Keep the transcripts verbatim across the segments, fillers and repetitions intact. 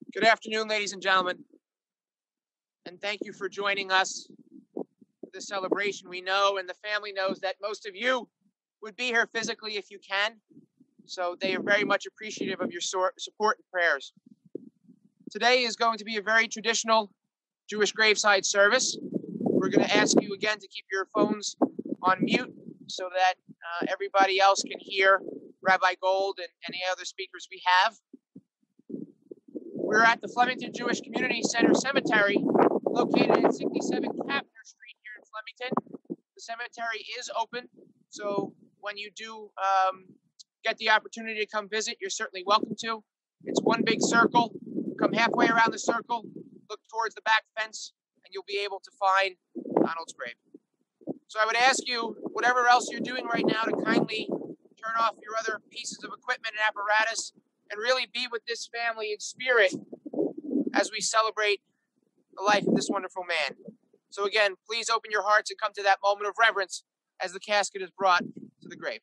Good afternoon, ladies and gentlemen, and thank you for joining us for this celebration. We know, and the family knows, that most of you would be here physically if you can, so they are very much appreciative of your support and prayers. Today is going to be a very traditional Jewish graveside service. We're going to ask you again to keep your phones on mute so that uh, everybody else can hear Rabbi Gold and any other speakers we have. We're at the Flemington Jewish Community Cemetery, located at sixty-seven Capner Street here in Flemington. The cemetery is open, so when you do um, get the opportunity to come visit, you're certainly welcome to. It's one big circle. Come halfway around the circle, look towards the back fence, and you'll be able to find Donald's grave. So I would ask you, whatever else you're doing right now, to kindly turn off your other pieces of equipment and apparatus and really be with this family in spirit as we celebrate the life of this wonderful man. So again, please open your hearts and come to that moment of reverence as the casket is brought to the grave.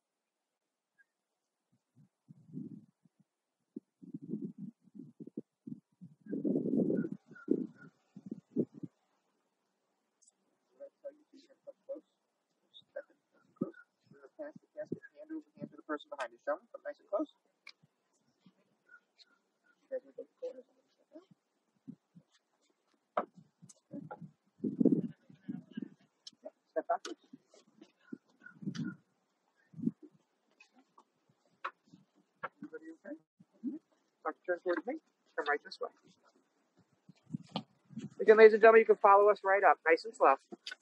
Pass the casket hand over hand to the person behind you. Show them. Come nice and close. Step backwards. Everybody okay? Start to turn towards me. Come right this way. Again, ladies and gentlemen, you can follow us right up, nice and slow.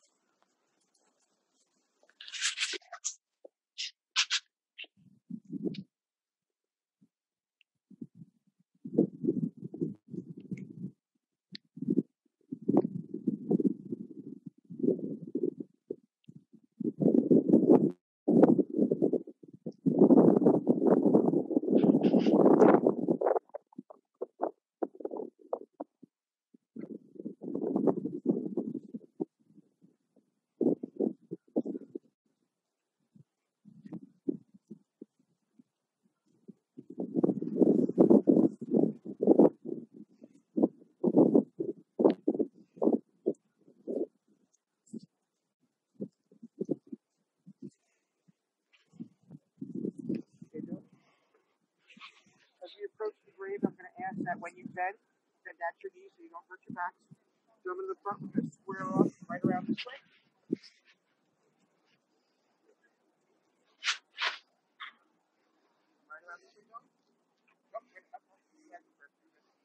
As we approach the grave, I'm going to ask that when you bend, bend at your knees so you don't hurt your back. Jump into the front, we're going to square off right around this way. Right around this way, John. Come, wait, up, up, up, up, up.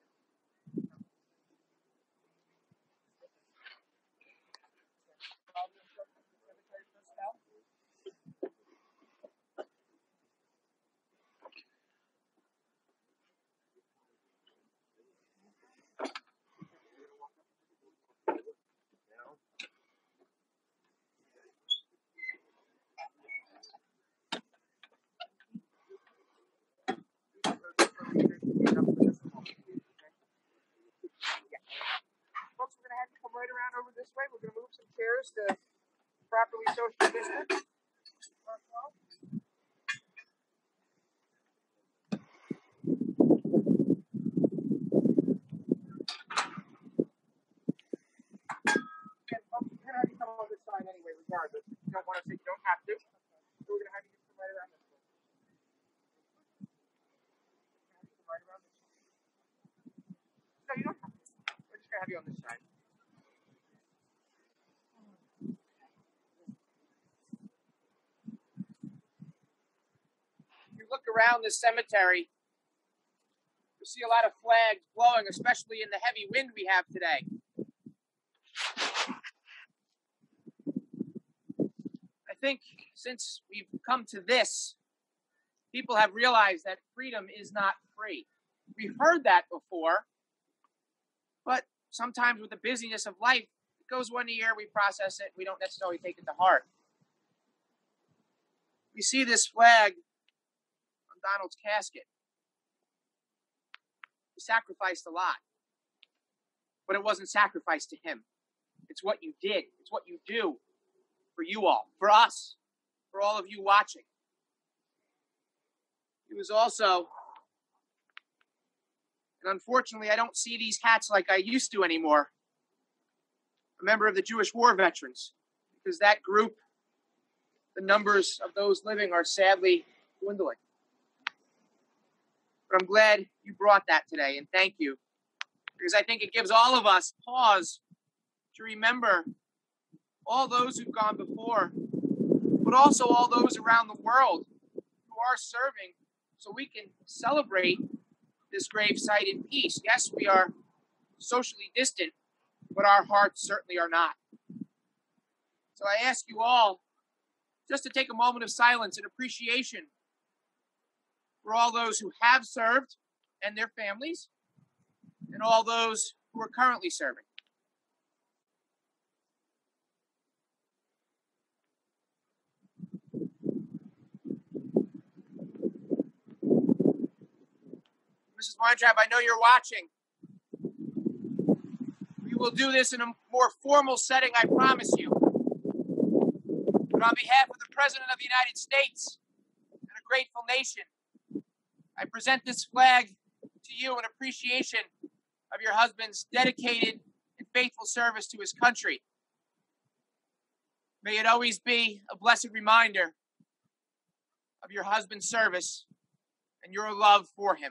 Folks, we're going to have you come right around over this way. We're going to move some chairs to properly social distance. Again, folks, we're going to have you come on this side anyway, regardless. If you don't want to, you don't have to. So we're going to have you come right around this way. Right around this way. No, you don't have to. We're just going to have you on this side. If you look around this cemetery, you see a lot of flags blowing, especially in the heavy wind we have today. I think since we've come to this, people have realized that freedom is not free. We've heard that before, but sometimes with the busyness of life, it goes one ear, we process it, we don't necessarily take it to heart. We see this flag on Donald's casket. He sacrificed a lot, but it wasn't sacrificed to him. It's what you did. It's what you do for you all, for us, for all of you watching. He was also an And unfortunately, I don't see these hats like I used to anymore. A member of the Jewish war veterans, because that group, the numbers of those living are sadly dwindling. But I'm glad you brought that today, and thank you, because I think it gives all of us pause to remember all those who've gone before, but also all those around the world who are serving, so we can celebrate this gravesite in peace. Yes, we are socially distant, but our hearts certainly are not. So I ask you all just to take a moment of silence and appreciation for all those who have served and their families, and all those who are currently serving. Missus Weintraub, I know you're watching. We will do this in a more formal setting, I promise you. But on behalf of the President of the United States and a grateful nation, I present this flag to you in appreciation of your husband's dedicated and faithful service to his country. May it always be a blessed reminder of your husband's service and your love for him.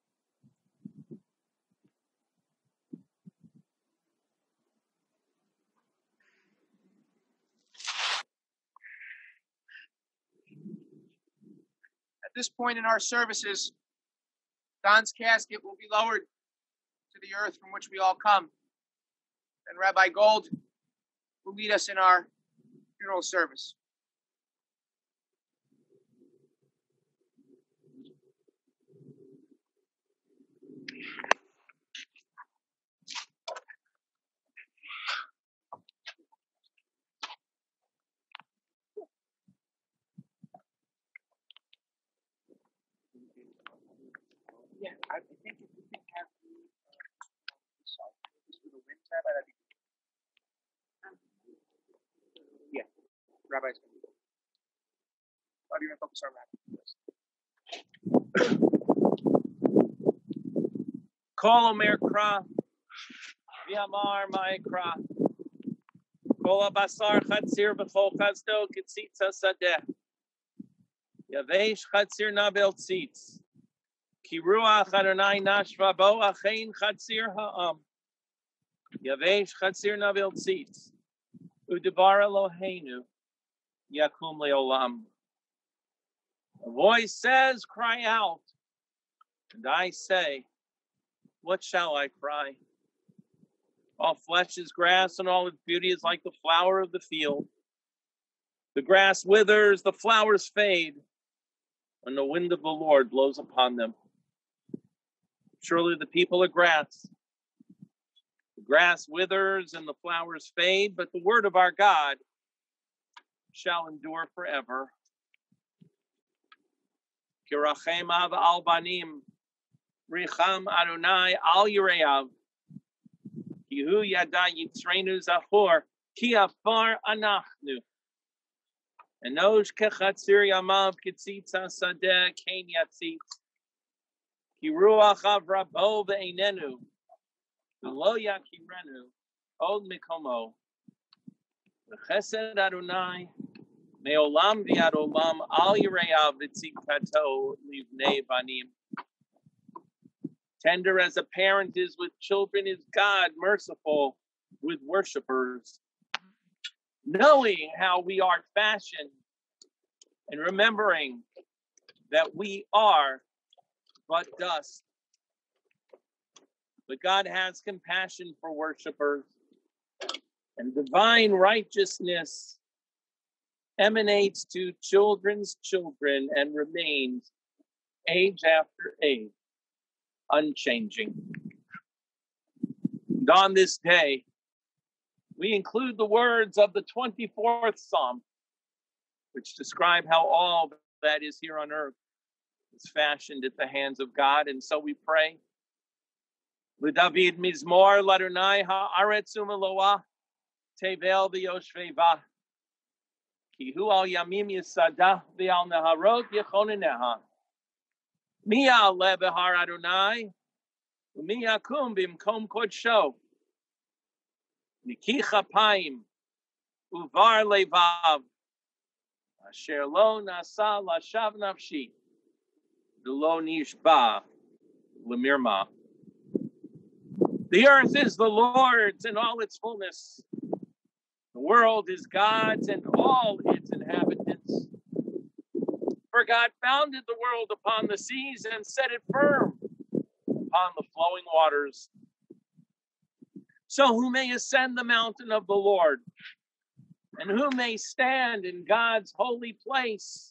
At this point in our services, Don's casket will be lowered to the earth from which we all come. And Rabbi Gold will lead us in our funeral service. Yeah, I think if we can have the uh, just for the wind tab, I'd be. Yeah, Rabbi's going to do it. Why do you focus on Rabbi? Kol omer kra, v'amar ma'e kra. Kol abasar chatzir v'chol chazdo ketzitza sadeh. Yavesh chatzir nabel tzitz. Ki ruach Adonai nashva bo achein chatzir ha'am. Yavesh chatzir nabel tzitz. Udebar Eloheinu yakum leolam. A voice says, cry out. And I say, what shall I cry? All flesh is grass, and all its beauty is like the flower of the field. The grass withers, the flowers fade, when the wind of the Lord blows upon them. Surely the people are grass. The grass withers and the flowers fade, but the word of our God shall endure forever. Kirachem av al banim, richam Adonai al yireav. Kihu yada yitzreinu zachor, ki afar anachnu. Enosh kechatzir yamav ketzitza sadeh kein yatzitz. Ki ruach av rabo ve'einenu, v'lo yakirenu, od mikomo. V'chesed Adonai, me'olam v'yad olam al yireav v'tzikato livnei banim. Tender as a parent is with children is God, merciful with worshipers. Knowing how we are fashioned and remembering that we are but dust. But God has compassion for worshipers, and divine righteousness emanates to children's children and remains age after age, unchanging. And on this day, we include the words of the twenty-fourth Psalm, which describe how all that is here on earth is fashioned at the hands of God. And so we pray, L'David Mizmor L'Adonai ha'aretz u'meloah tevel v'yoshveva ki hu al yamim yisadah v'al naharot yechoneneha mi ya'aleh b'har Adonai Umi yakum bimkom kodsho. Niki chapayim uvar levav. Asher lo nasa lashav nafshi. Lo nishba lemirma. The earth is the Lord's and all its fullness. The world is God's and all its inhabitants. For God founded the world upon the seas and set it firm upon the flowing waters. So who may ascend the mountain of the Lord? And who may stand in God's holy place?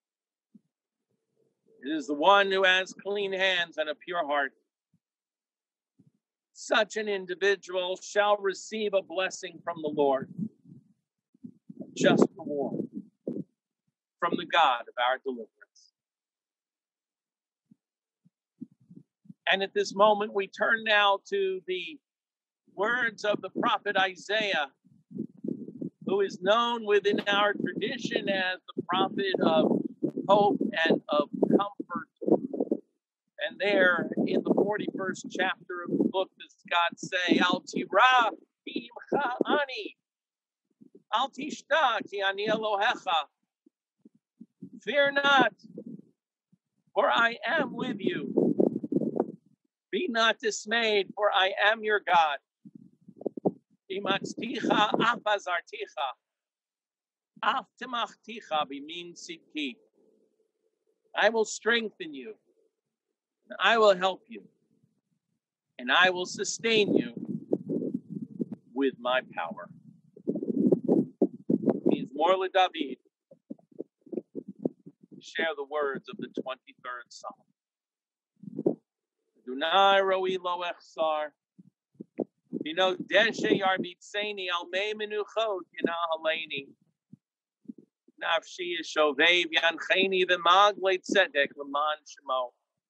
It is the one who has clean hands and a pure heart. Such an individual shall receive a blessing from the Lord, a just reward from the God of our deliverance. And at this moment, we turn now to the words of the prophet Isaiah, who is known within our tradition as the prophet of hope and of comfort. And there in the forty-first chapter of the book does God say, Al tira imcha ani, al tishta ki ani Elohecha. Fear not, for I am with you. Be not dismayed, for I am your God. Imatzticha af azarticha, af timachticha bimin sidki. I will strengthen you, and I will help you, and I will sustain you with my power. Means Morla David. Share the words of the twenty-third Psalm. Adonai roi lo echsar. You know, deshe yarbitzeni al mei menuchot yina haleni. Nafshi yeshovev yancheni v'mag leitzedek l'man shemo.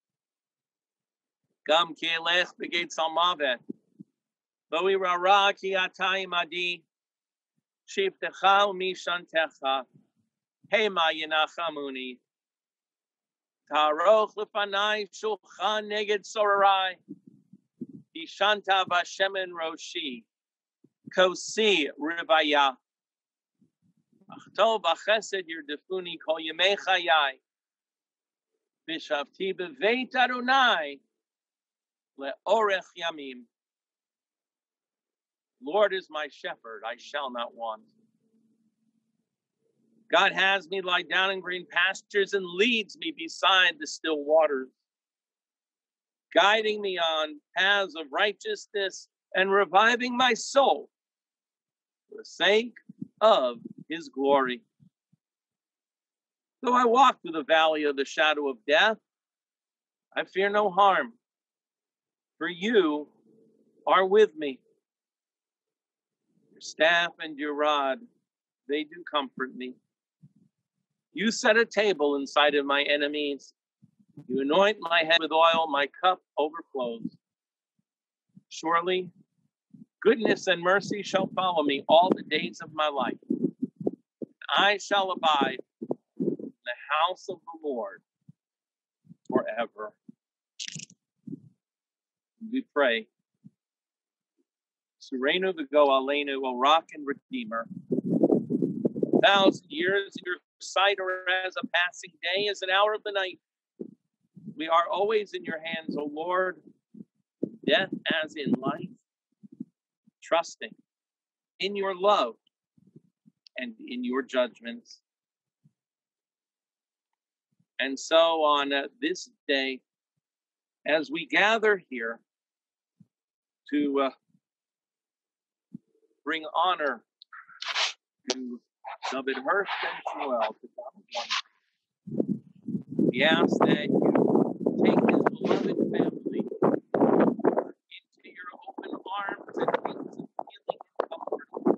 Gam ki elech begeit salmavet. Lo irara ki atayim adi. Shiftecha u'mishantecha. Hema yinachamuni. Taroch lefanai shulchan neged sorarai. Ishanta vashemen roshi. Kosi rivaya. Achto b'chesed yirdefuni kol yemei chayai. Vishavti b'veit Adonai le'orech yamim. Lord is my shepherd, I shall not want. God has me lie down in green pastures and leads me beside the still waters, guiding me on paths of righteousness and reviving my soul for the sake of his glory. Though I walk through the valley of the shadow of death, I fear no harm, for you are with me. Your staff and your rod, they do comfort me. You set a table in sight of my enemies. You anoint my head with oil, my cup overflows. Surely, goodness and mercy shall follow me all the days of my life. I shall abide in the house of the Lord forever. We pray. Surenu v'go aleinu, O rock and redeemer. A thousand years in your sight are as a passing day, as an hour of the night. We are always in your hands, O Lord, death as in life, trusting in your love and in your judgments. And so on uh, this day, as we gather here to uh, bring honor to David Hurst and Joel, we ask that you take his beloved family into your open arms and wings of healing and comfort.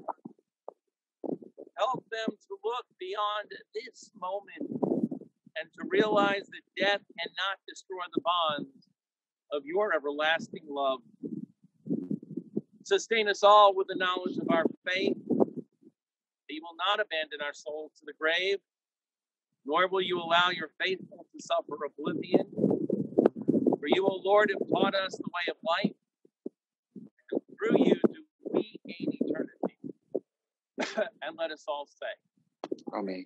Help them to look beyond this moment and to realize that death cannot destroy the bonds of your everlasting love. Sustain us all with the knowledge of our faith. That you will not abandon our souls to the grave, nor will you allow your faithful to suffer oblivion. For you, O Lord, have taught us the way of life, and through you do we gain eternity. And let us all say, Amen.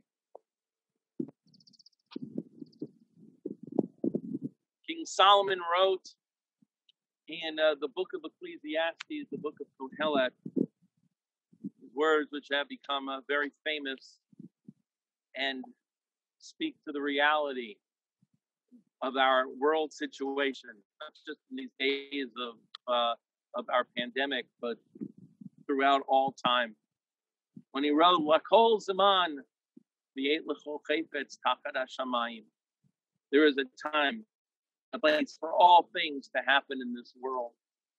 King Solomon wrote in uh, the book of Ecclesiastes, the book of Kohelet, words which have become uh, very famous and speak to the reality of our world situation, not just in these days of uh, of our pandemic, but throughout all time. When he wrote, "Lakol zaman v'yet l'chol chayfetz tachat hashamayim," there is a time, a place for all things to happen in this world.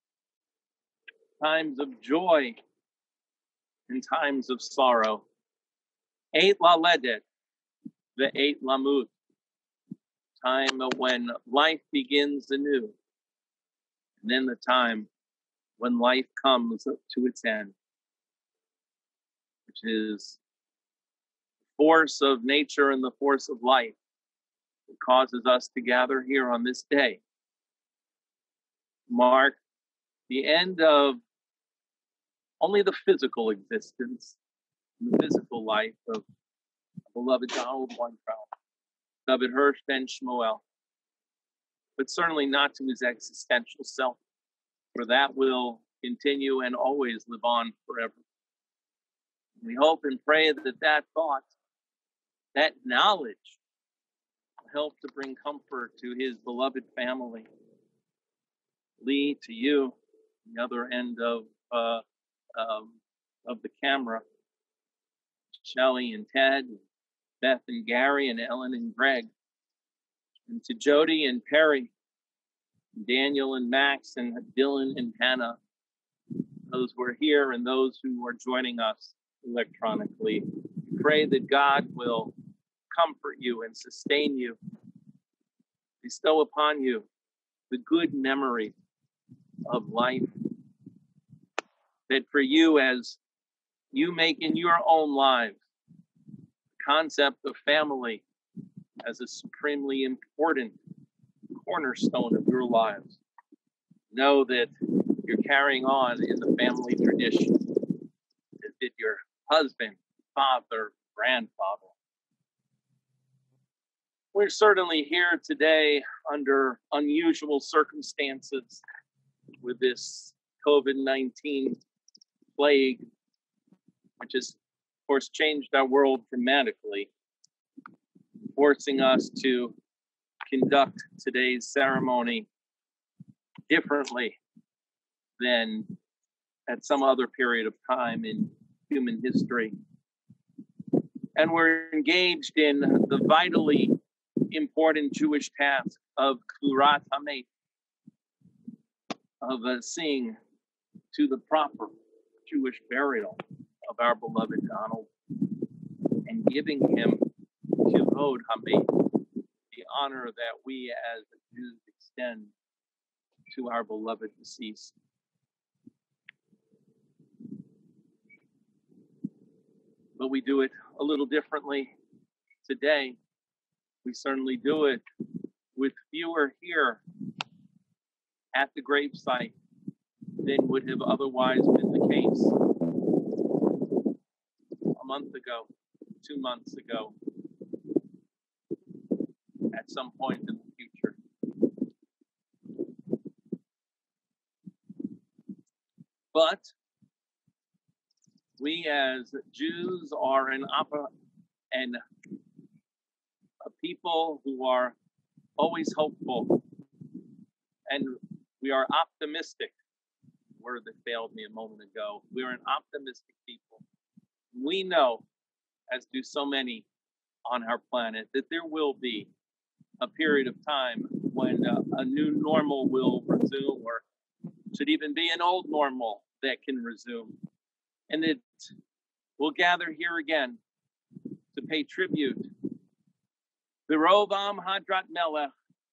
Times of joy and times of sorrow. Eight laledet, the eight lamut. Time when life begins anew. And then the time when life comes to its end, which is the force of nature and the force of life that causes us to gather here on this day, mark the end of only the physical existence, the physical life of beloved Donald Weintraub, David Hirsch ben Shmuel, but certainly not to his existential self, for that will continue and always live on forever. We hope and pray that that thought, that knowledge, will help to bring comfort to his beloved family. Lee, to you, the other end of uh, um, of the camera, Shelley and Ted, Beth and Gary and Ellen and Greg, and to Jody and Perry, Daniel and Max and Dylan and Hannah, those who are here and those who are joining us electronically. We pray that God will comfort you and sustain you, bestow upon you the good memory of life, that for you, as you make in your own lives the concept of family as a supremely important cornerstone of your lives, know that you're carrying on in the family tradition as did your husband, father, grandfather. We're certainly here today under unusual circumstances with this COVID nineteen plague, which has, of course, changed our world dramatically, forcing us to conduct today's ceremony differently than at some other period of time in human history. And we're engaged in the vitally important Jewish task of Kurat Hamet, of uh, seeing to the proper Jewish burial of our beloved Donald and giving him Kivod Hamet, the honor that we as Jews extend to our beloved deceased. But we do it a little differently today. We certainly do it with fewer here at the gravesite than would have otherwise been the case a month ago, two months ago, at some point in the future. But we as Jews are an opera and a people who are always hopeful, and we are optimistic. Word that failed me a moment ago. We're an optimistic people. We know, as do so many on our planet, that there will be a period of time when uh, a new normal will resume, or should even be an old normal that can resume. And that we'll gather here again to pay tribute. The Rovam Hadrat Melech,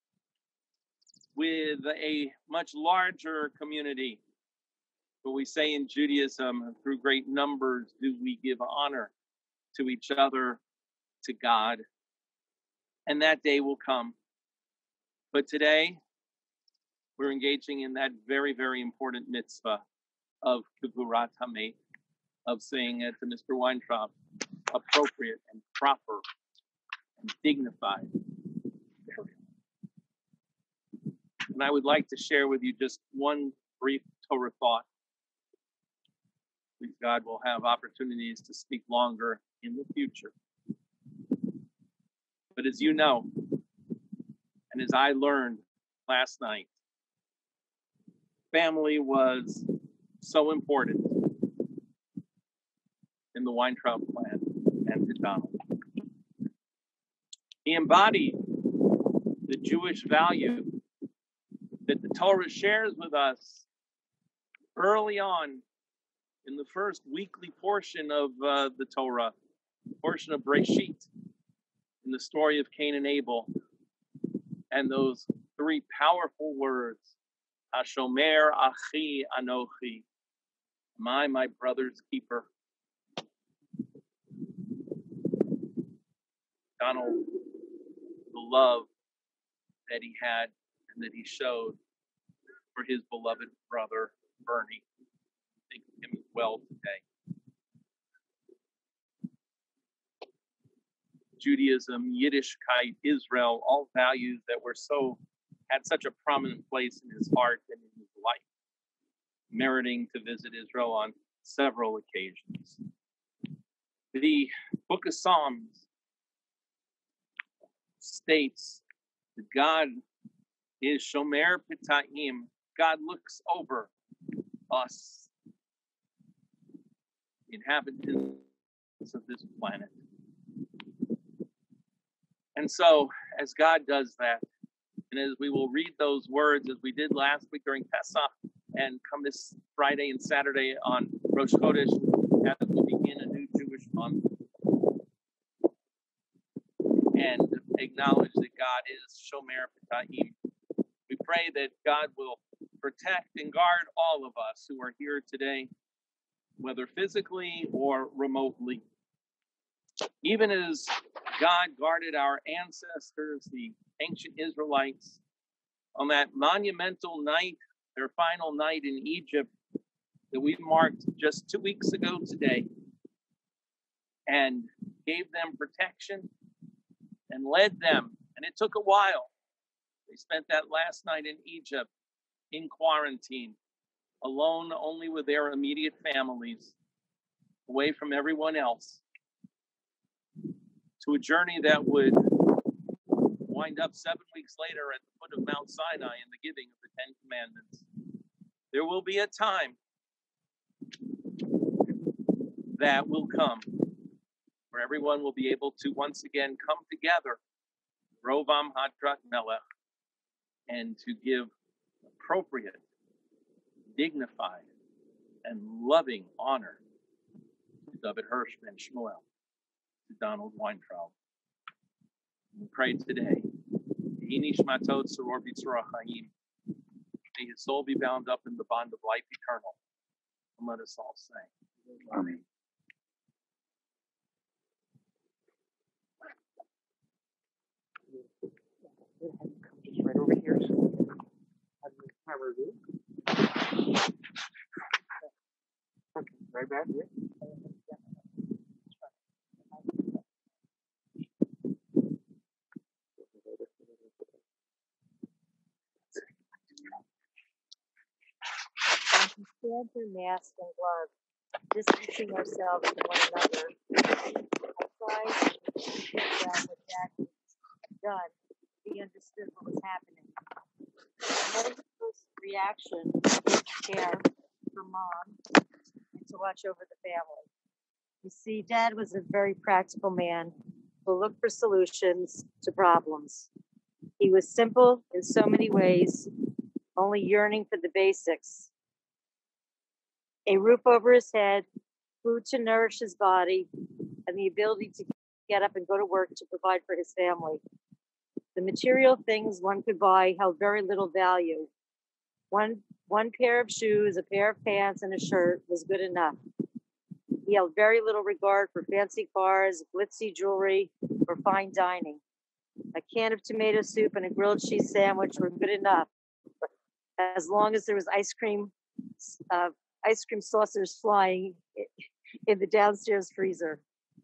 with a much larger community. But we say in Judaism, through great numbers do we give honor to each other, to God. And that day will come. But today, we're engaging in that very, very important mitzvah of Kivurat Hamet, of saying uh, to Mister Weintraub, appropriate and proper and dignified. And I would like to share with you just one brief Torah thought. Please God, we'll have opportunities to speak longer in the future. But as you know, and as I learned last night, family was so important in the Weintraub clan and to Donald. He embodied the Jewish value that the Torah shares with us early on in the first weekly portion of uh, the Torah, portion of Breshit, in the story of Cain and Abel, and those three powerful words, Hashomer Achi Anochi, my, my brother's keeper. Donald, the love that he had and that he showed for his beloved brother, Bernie. Think of him as well today. Judaism, Yiddishkeit, Israel, all values that were so, had such a prominent place in his heart and in his life, meriting to visit Israel on several occasions. The book of Psalms states that God is Shomer Pitaim. God looks over us, inhabitants of this planet. And so, as God does that, and as we will read those words, as we did last week during Pesach, and come this Friday and Saturday on Rosh Chodesh, as we begin a new Jewish month, and acknowledge that God is Shomer Pitaim. We pray that God will protect and guard all of us who are here today, whether physically or remotely. Even as God guarded our ancestors, the ancient Israelites, on that monumental night, their final night in Egypt, that we marked just two weeks ago today, and gave them protection and led them. And it took a while. They spent that last night in Egypt in quarantine, alone only with their immediate families, away from everyone else, to a journey that would wind up seven weeks later at the foot of Mount Sinai in the giving of the Ten Commandments. There will be a time that will come where everyone will be able to once again come together, Rovam Hadrat Melech, and to give appropriate, dignified, and loving honor to David Hirsch ben Shmuel, to Donald Weintraub. We pray today, may his soul be bound up in the bond of life eternal. And let us all say, Amen. Just right over here. Right back here. Stand through masks and gloves, distancing ourselves from one another. I tried to figure out what Jack had done. He understood what was happening. My first reaction was to care for mom and to watch over the family. You see, Dad was a very practical man who looked for solutions to problems. He was simple in so many ways, only yearning for the basics. A roof over his head, food to nourish his body, and the ability to get up and go to work to provide for his family. The material things one could buy held very little value. One, one pair of shoes, a pair of pants, and a shirt was good enough. He held very little regard for fancy cars, glitzy jewelry, or fine dining. A can of tomato soup and a grilled cheese sandwich were good enough. as long as there was ice cream, uh, ice cream saucers flying in the downstairs freezer.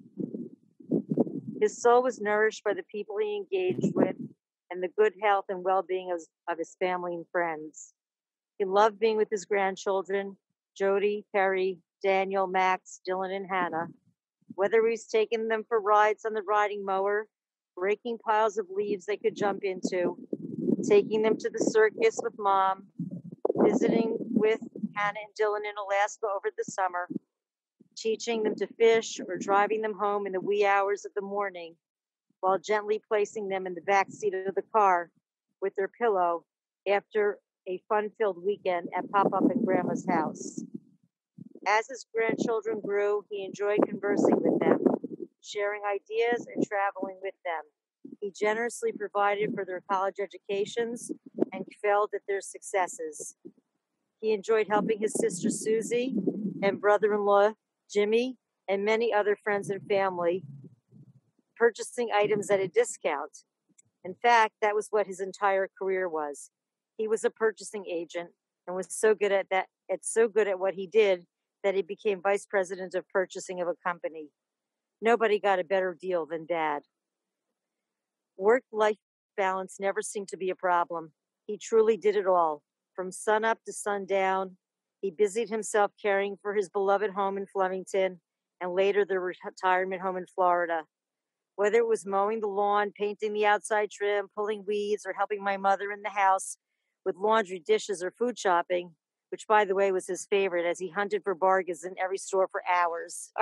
His soul was nourished by the people he engaged with and the good health and well-being of, of his family and friends. He loved being with his grandchildren, Jody, Perry, Daniel, Max, Dylan, and Hannah. Whether he was taking them for rides on the riding mower, breaking piles of leaves they could jump into, taking them to the circus with Mom, visiting with Hannah and Dylan in Alaska over the summer, teaching them to fish, or driving them home in the wee hours of the morning while gently placing them in the back seat of the car with their pillow after a fun-filled weekend at Pop-Up and Grandma's house. As his grandchildren grew, he enjoyed conversing with them, sharing ideas and traveling with them. He generously provided for their college educations and excelled at their successes. He enjoyed helping his sister Susie and brother-in-law Jimmy and many other friends and family purchasing items at a discount. In fact, that was what his entire career was. He was a purchasing agent and was so good at that, it's so good at what he did that he became vice president of purchasing of a company. Nobody got a better deal than Dad. Work-life balance never seemed to be a problem. He truly did it all. From sunup to sundown, he busied himself caring for his beloved home in Flemington and later the retirement home in Florida. Whether it was mowing the lawn, painting the outside trim, pulling weeds, or helping my mother in the house with laundry, dishes, or food shopping, which, by the way, was his favorite as he hunted for bargains in every store for hours.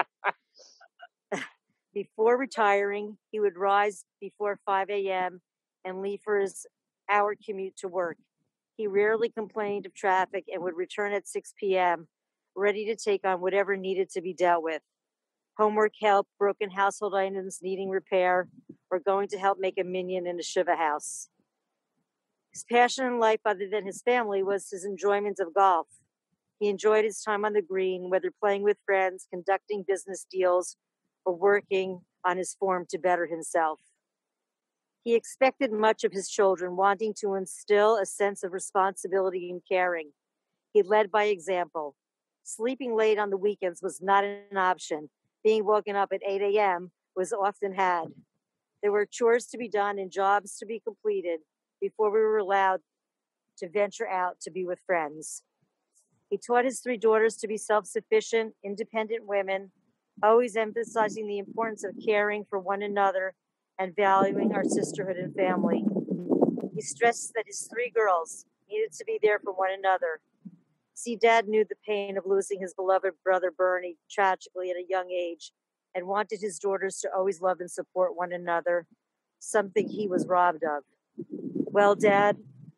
Before retiring, he would rise before five a.m. and leave for his hour commute to work. He rarely complained of traffic and would return at six p.m., ready to take on whatever needed to be dealt with. Homework help, broken household items needing repair, or going to help make a minion in a Shiva house. His passion in life, other than his family, was his enjoyment of golf. He enjoyed his time on the green, whether playing with friends, conducting business deals, or working on his form to better himself. He expected much of his children, wanting to instill a sense of responsibility and caring. He led by example. Sleeping late on the weekends was not an option. Being woken up at eight a.m. was often had. There were chores to be done and jobs to be completed before we were allowed to venture out to be with friends. He taught his three daughters to be self-sufficient, independent women, always emphasizing the importance of caring for one another and valuing our sisterhood and family. He stressed that his three girls needed to be there for one another. See, Dad knew the pain of losing his beloved brother Bernie tragically at a young age and wanted his daughters to always love and support one another, something he was robbed of. Well, Dad,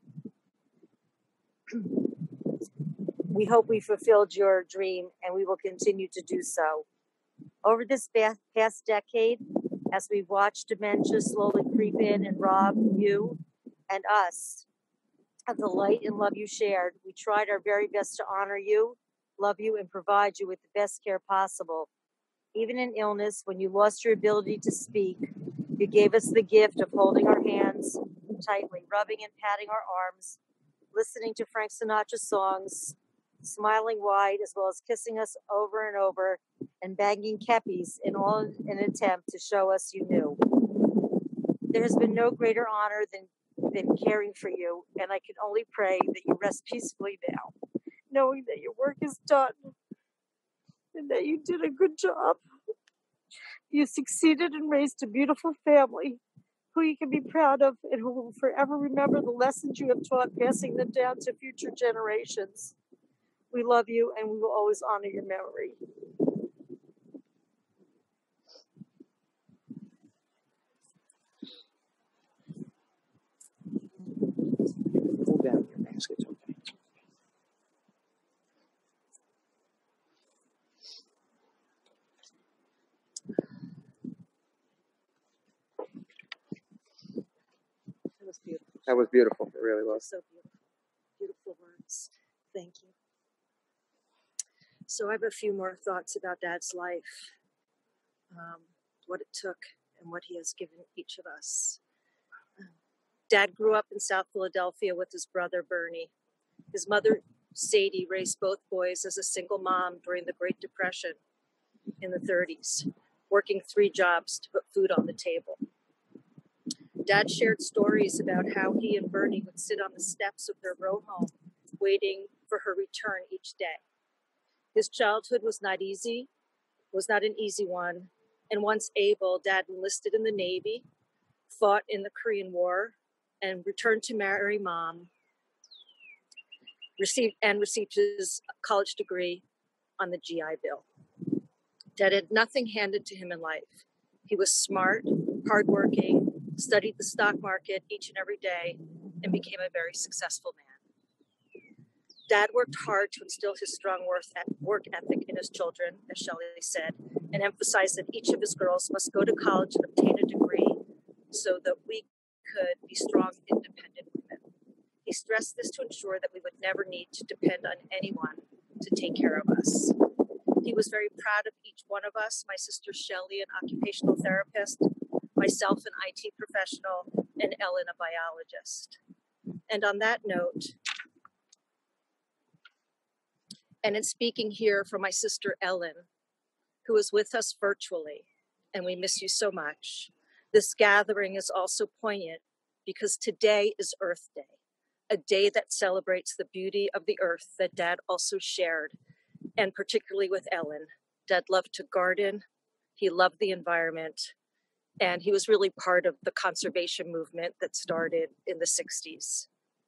we hope we fulfilled your dream and we will continue to do so. Over this past decade, as we've watched dementia slowly creep in and rob you and us of the light and love you shared, we tried our very best to honor you, love you, and provide you with the best care possible. Even in illness, when you lost your ability to speak, you gave us the gift of holding our hands tightly, rubbing and patting our arms, listening to Frank Sinatra songs, smiling wide, as well as kissing us over and over and banging keppies in all in an attempt to show us you knew. There has been no greater honor than, than caring for you, and I can only pray that you rest peacefully now, knowing that your work is done and that you did a good job. You succeeded and raised a beautiful family who you can be proud of and who will forever remember the lessons you have taught, passing them down to future generations. We love you, and we will always honor your memory. Pull down your mask. It's okay. That was beautiful. That was beautiful. It really was. So beautiful. Beautiful words. Thank you. So I have a few more thoughts about Dad's life, um, what it took, and what he has given each of us. Um, Dad grew up in South Philadelphia with his brother Bernie. His mother, Sadie, raised both boys as a single mom during the Great Depression in the thirties, working three jobs to put food on the table. Dad shared stories about how he and Bernie would sit on the steps of their row home, waiting for her return each day. His childhood was not easy, was not an easy one, and once able, Dad enlisted in the Navy, fought in the Korean War, and returned to marry Mom, received and received his college degree on the G I Bill. Dad had nothing handed to him in life. He was smart, hardworking, studied the stock market each and every day, and became a very successful man. Dad worked hard to instill his strong work ethic in his children, as Shelley said, and emphasized that each of his girls must go to college and obtain a degree so that we could be strong, independent women. He stressed this to ensure that we would never need to depend on anyone to take care of us. He was very proud of each one of us, my sister Shelley, an occupational therapist, myself, an I T professional, and Ellen, a biologist. And on that note, and in speaking here for my sister Ellen, who is with us virtually, and we miss you so much, this gathering is also poignant because today is Earth Day, a day that celebrates the beauty of the earth that Dad also shared, and particularly with Ellen. Dad loved to garden, he loved the environment, and he was really part of the conservation movement that started in the sixties.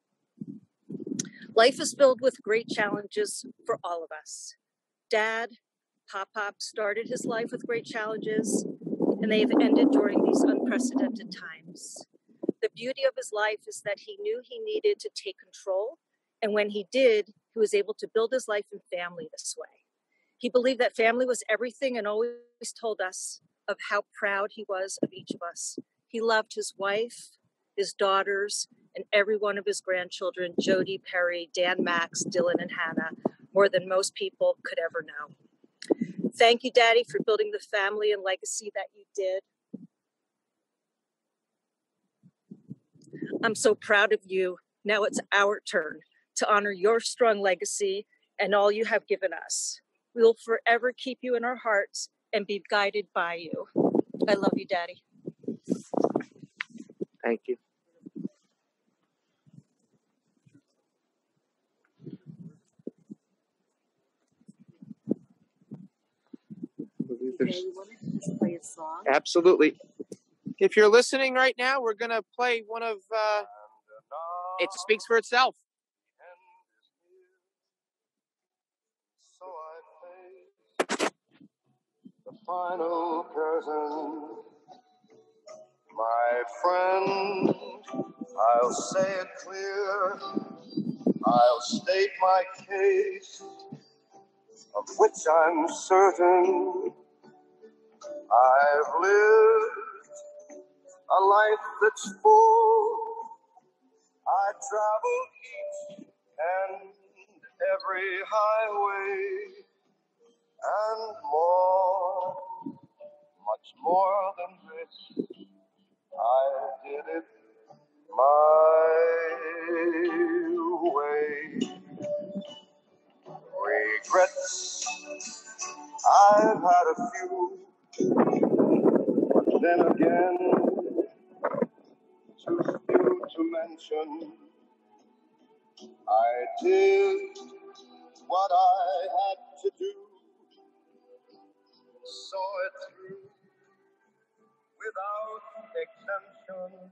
Life is filled with great challenges for all of us. Dad, Pop-Pop started his life with great challenges, and they have ended during these unprecedented times. The beauty of his life is that he knew he needed to take control, and when he did, he was able to build his life and family this way. He believed that family was everything and always told us of how proud he was of each of us. He loved his wife, his daughters, and every one of his grandchildren, Jody, Perry, Dan, Max, Dylan, and Hannah, more than most people could ever know. Thank you, Daddy, for building the family and legacy that you did. I'm so proud of you. Now it's our turn to honor your strong legacy and all you have given us. We will forever keep you in our hearts and be guided by you. I love you, Daddy. Thank you. Okay, you want to just play a song? Absolutely. If you're listening right now, we're going to play one of, uh, It Speaks for Itself. So I face the final curtain. My friend, I'll say it clear. I'll state my case, of which I'm certain. I've lived a life that's full. I traveled each and every highway and more, much more than this. I did it my way. Regrets, I've had a few, but then again, too few to mention. I did what I had to do, saw it through without exemption.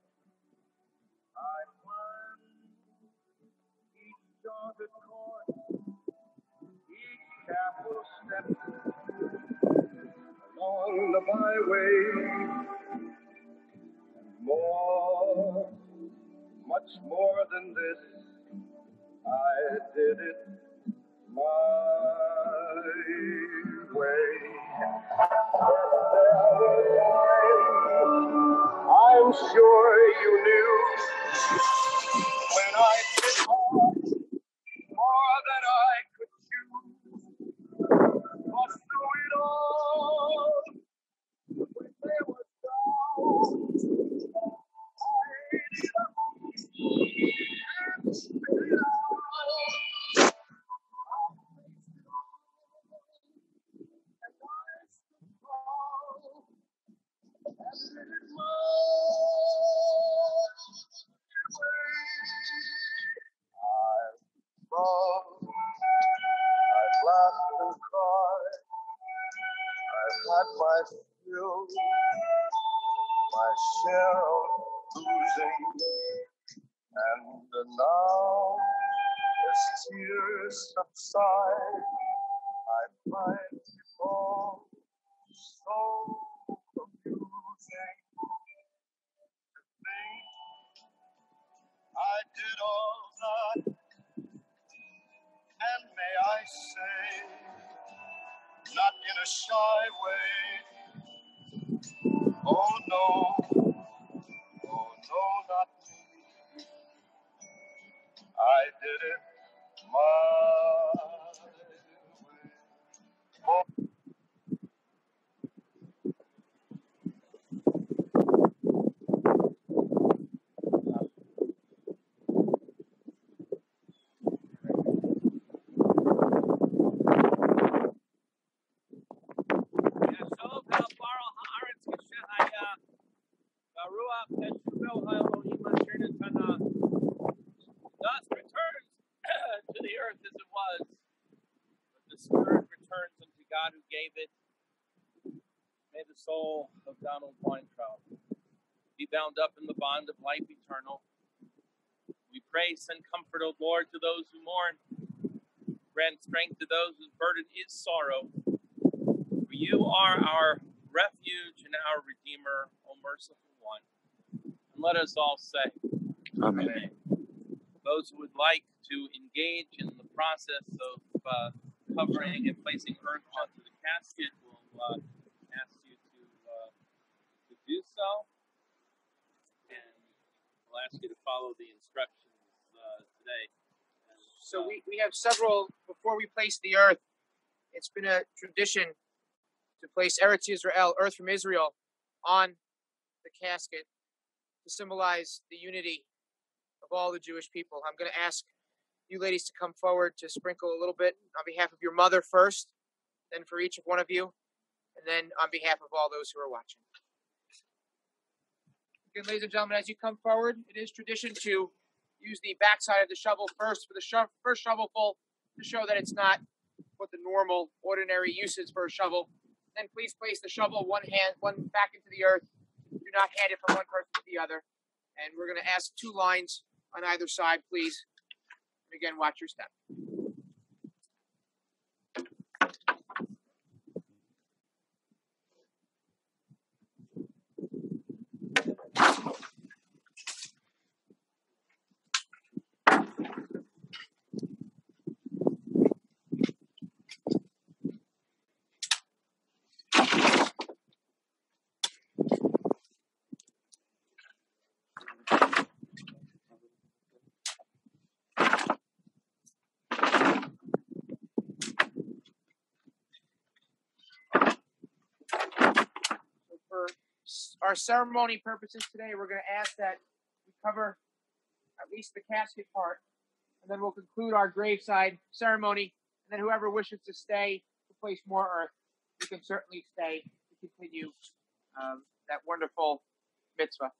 I planned each charted course, each careful step along the byway, and more, much more than this, I did it my way. I'm sure you knew when I did more, more than I could choose. But through it all, when there was doubt, I ate it up and spit it out. love. I've laughed and cried. I've had my fill, my share of losing. And now, as tears subside, I find it all so amusing to think I did all that, and may I say, not in a shy way, oh no, oh no, not me. I did it my way. Oh, Dust returns to the earth as it was, but the spirit returns unto God who gave it. May the soul of Donald Weintraub be bound up in the bond of life eternal. We pray, send comfort, O Lord, to those who mourn. Grant strength to those whose burden is sorrow. For you are our refuge and our Redeemer, O merciful one. And let us all say, Amen. Amen. Those who would like to engage in the process of uh, covering and placing earth onto the casket will uh, ask you to, uh, to do so. And we'll ask you to follow the instructions uh, today. And, So uh, we, we have several, before we place the earth, it's been a tradition to place Eretz Yisrael, earth from Israel, on the casket to symbolize the unity of all the Jewish people. I'm going to ask you ladies to come forward to sprinkle a little bit on behalf of your mother first, then for each of one of you, and then on behalf of all those who are watching. Again, ladies and gentlemen, as you come forward, it is tradition to use the backside of the shovel first for the sho- first shovelful to show that it's not what the normal, ordinary use is for a shovel. Then please place the shovel one hand, one back into the earth. Do not hand it from one person to the other. And we're going to ask two lines on either side, please. And again, watch your step. For our ceremony purposes today, we're going to ask that we cover at least the casket part, and then we'll conclude our graveside ceremony. And then whoever wishes to stay to place more earth, you can certainly stay to continue um, that wonderful mitzvah.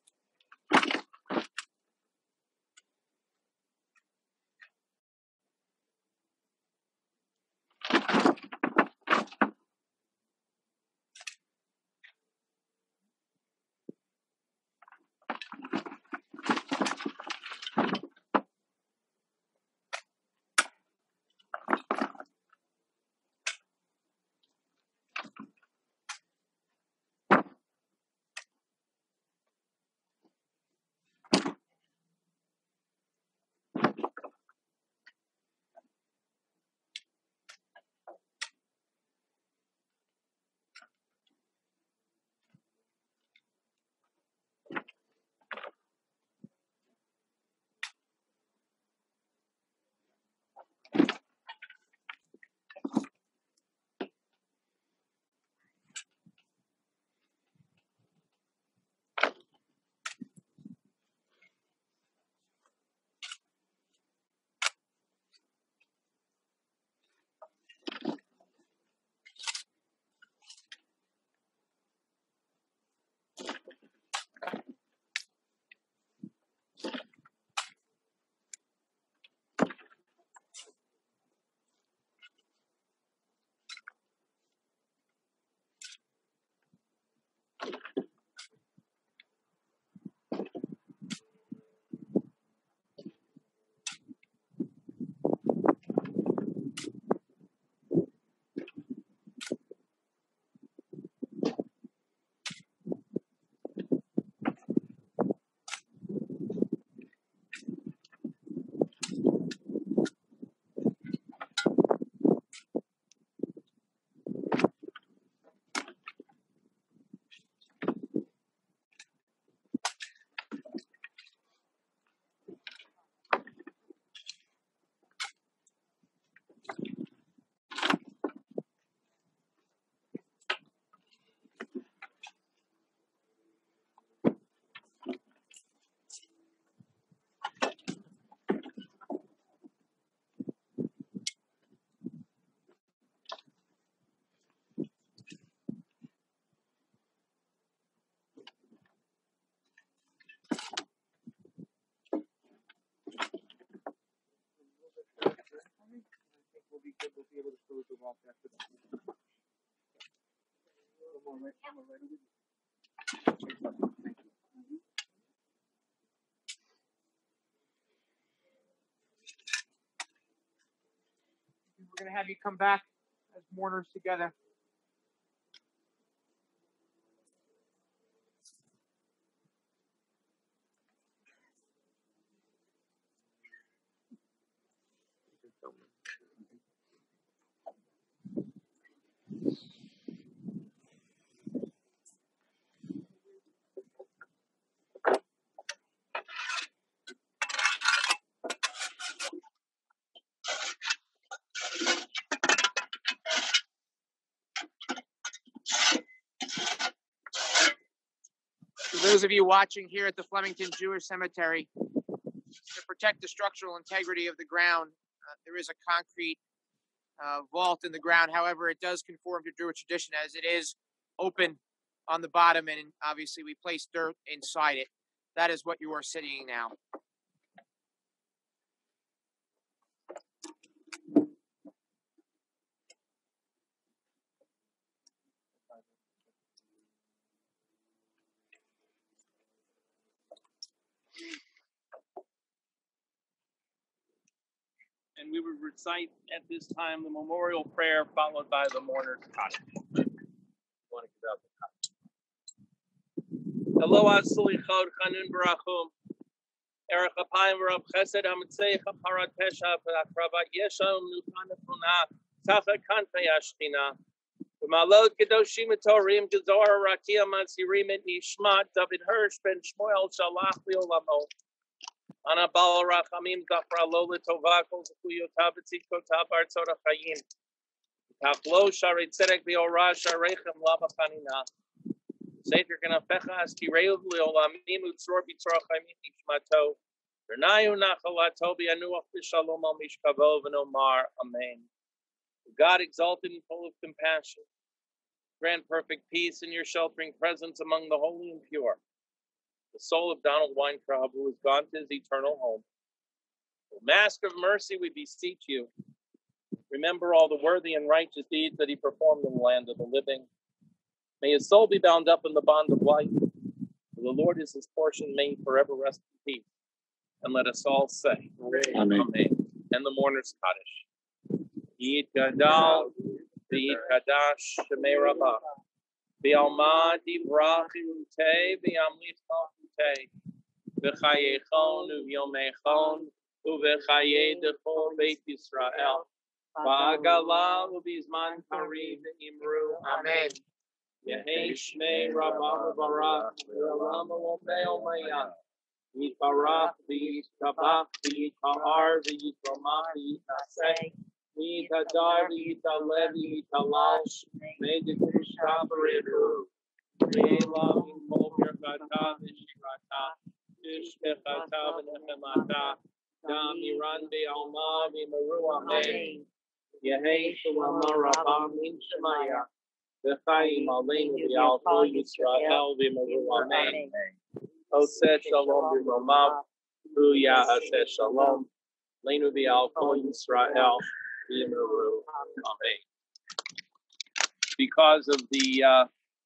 We're going to have you come back as mourners together. For those of you watching here at the Flemington Jewish Cemetery, to protect the structural integrity of the ground, uh, there is a concrete uh, vault in the ground. However, it does conform to Jewish tradition as it is open on the bottom, and obviously we place dirt inside it. That is what you are sitting now. And we would recite at this time the memorial prayer followed by the mourner's cottage. Want to give out the cottage. Hello, Aslichot Chanun Barachum. Erech Apayim Rav Chesed Amitzeich Parat Pesha Akravat Yeshom Nuchanefuna Tacha Kanfei Ashchina. V'malot Kedoshim Torim Gezor Rakia Mansirim et Nishmat David Hirsch Ben Shmuel Shalach Liolamo. Ana Bal Rachamim Zafra Lola Tovakol Zukuyotav Tzikotav Artzora Chayim. Tachlo Sharet Tzedek Beorah Sharechem Lava Chanina. Sefer Ganafecha Astireu Leolamim Utzor Bitzor Chayim Nishmato. Vernayu Nachalato Bianuach B'Shalom Al Mishkavo V'Nomar Amen. God exalted and full of compassion, grant perfect peace in your sheltering presence among the holy and pure. The soul of Donald Weintraub, who has gone to his eternal home. O Master of mercy, we beseech you. Remember all the worthy and righteous deeds that he performed in the land of the living. May his soul be bound up in the bond of life. For the Lord is his portion, may he forever rest in peace. And let us all say, Amen. Amen. And the mourner's Kaddish. Yid Gadal, Yid Kadash, Shemei Rabbah. Bialma Divrach Irute, Biamlichach Ute, V'chayechon, Uvyomechon, Uv'chaye Dechol Beit Yisrael, V'agala Uvizman Karim Imru, Amen. Yehei Shmei Rabbah Barak, V'olam Olomei Omayan, Yitbarach, V'yitabach, V'yitahar, V'yitromah, V'yitaseh, V'yitadar, V'yitaleh, V'yitalash, V'yitashah B'redu, V'yelam Yimol Birchata, V'shirata, V'shmechata, V'nechemata, Dam Yiran Be'alma, V'yimaru, Amen. Yehei Shalom Rabbah Min Shemaya, V'chayim Aleinu V'yal Kol Yisrael, V'yimaru, Amen. Oseh Shalom V'romav, B'ruya Aseh Shalom, Leinu V'yal Kol Yisrael, V'yimaru, Amen. Because of the uh,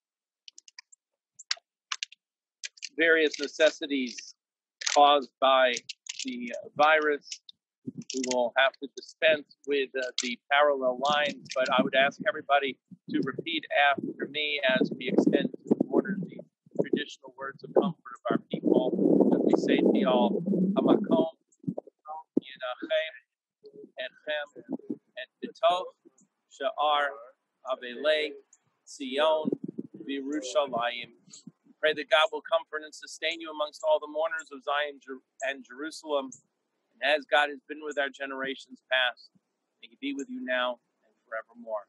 various necessities caused by the uh, virus, we will have to dispense with uh, the parallel lines, but I would ask everybody to repeat after me as we extend to the mourners the traditional words of comfort of our people, as we say to y'all, Hamakom, Yinachem, Etchem, Et B'tov, Sha'ar, Avelei, Zion, V'Yerushalayim. Pray that God will comfort and sustain you amongst all the mourners of Zion and Jerusalem. And as God has been with our generations past, may he be with you now and forevermore.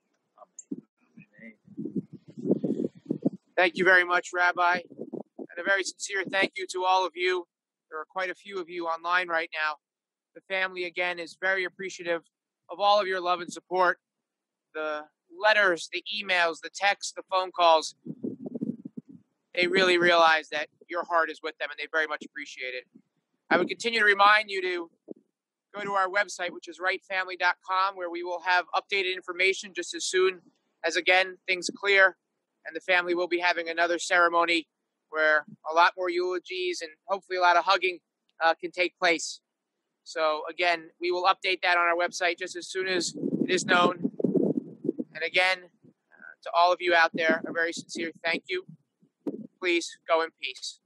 Amen. Thank you very much, Rabbi. And a very sincere thank you to all of you. There are quite a few of you online right now. The family, again, is very appreciative of all of your love and support. The letters, the emails, the texts, the phone calls. They really realize that your heart is with them, and they very much appreciate it. I would continue to remind you to go to our website, which is wright family dot com, where we will have updated information just as soon as, again, things clear. And the family will be having another ceremony where a lot more eulogies and hopefully a lot of hugging uh, can take place. So, again, we will update that on our website just as soon as it is known. And again, uh, to all of you out there, a very sincere thank you. Please go in peace.